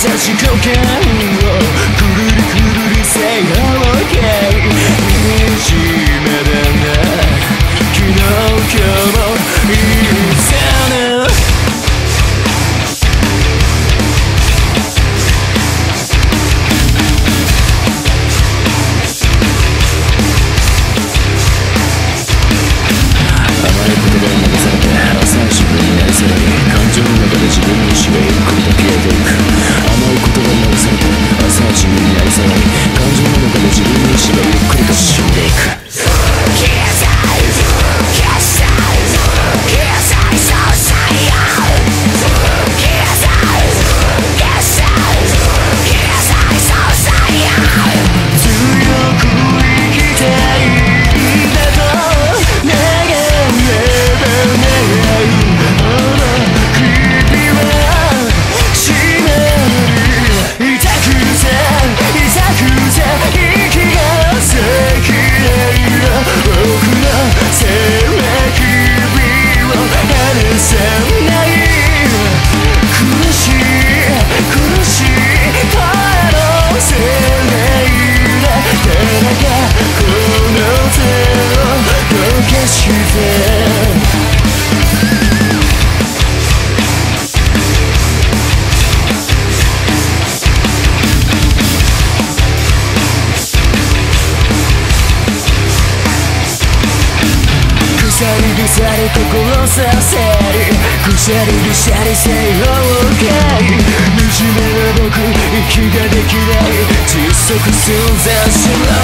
私股間をくるりくるりsay OK 惨めだな昨日今日もいいさな甘い言葉に流されて浅い自分に愛され感情の中で自分の意志がゆっくりと消えていく甘い言葉に流されて浅い自分に愛され感情の中で自分の意志がゆっくりと死んでいくぐさりぐさり心させるぐしゃりぐしゃりsay OK 惨めな僕息ができない窒息寸前しろ